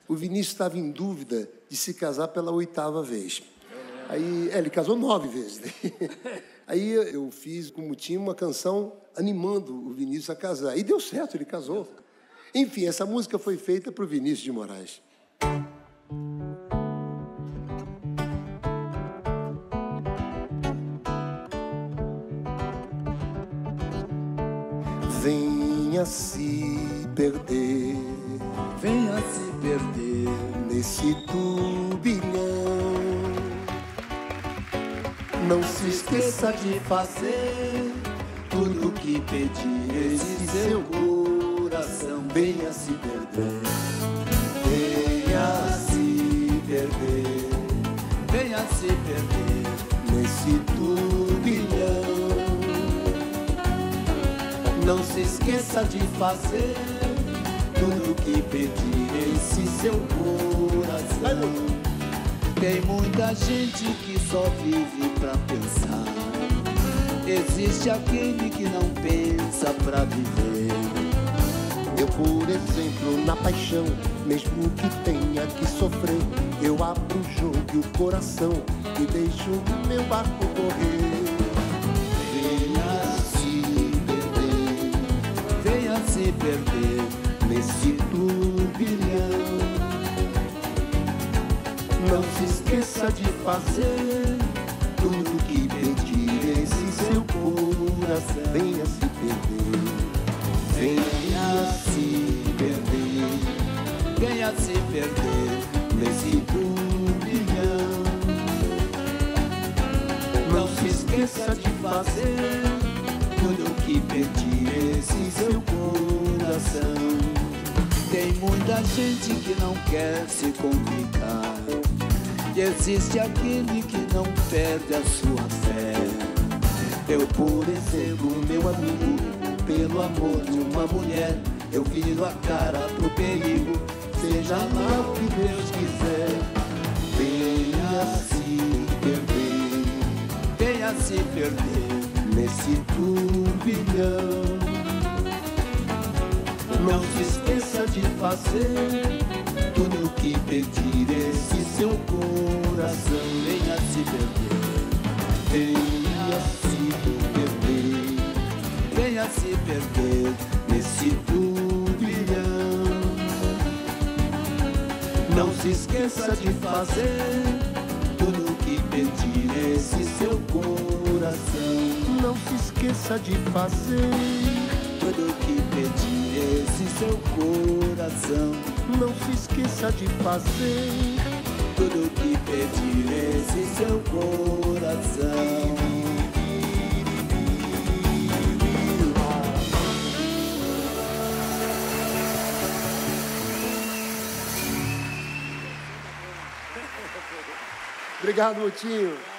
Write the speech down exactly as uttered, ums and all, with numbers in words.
o Vinícius estava em dúvida de se casar pela oitava vez. Aí, é, ele casou nove vezes. Aí eu fiz, como tinha, uma canção animando o Vinícius a casar. E deu certo, ele casou. Enfim, essa música foi feita para o Vinícius de Moraes. Venha se perder, venha se perder nesse turbilhão. Não se esqueça de fazer tudo que pedir esse seu coração. Venha se perder, venha se perder, venha se perder nesse turbilhão. Não se esqueça de fazer tudo que pedir esse seu coração. Tem muita gente que só vive pra pensar. Existe aquele que não pensa pra viver. Eu, por exemplo, na paixão, mesmo que tenha que sofrer, eu abro o jogo e o coração e deixo o meu barco correr. Se perder nesse turbilhão. Não se esqueça de fazer tudo que pedir esse seu coração. Venha se perder, venha se perder, venha se perder nesse turbilhão. Não se esqueça de fazer tudo que pedir esse seu coração. Tem muita gente que não quer se complicar. E existe aquele que não perde a sua fé. Eu, por exemplo, meu amigo, pelo amor de uma mulher, eu viro a cara pro perigo, seja lá o que Deus quiser. Venha se perder, venha se perder nesse turbilhão. Não se esqueça de fazer tudo que pedir esse seu coração. Venha se perder, venha se perder, venha se perder nesse turbilhão. Não se esqueça de fazer tudo que pedir esse seu coração. Não se esqueça de fazer tudo que pedir esse seu coração. Não se esqueça de fazer tudo que pedir esse seu coração. Obrigado, Motinho.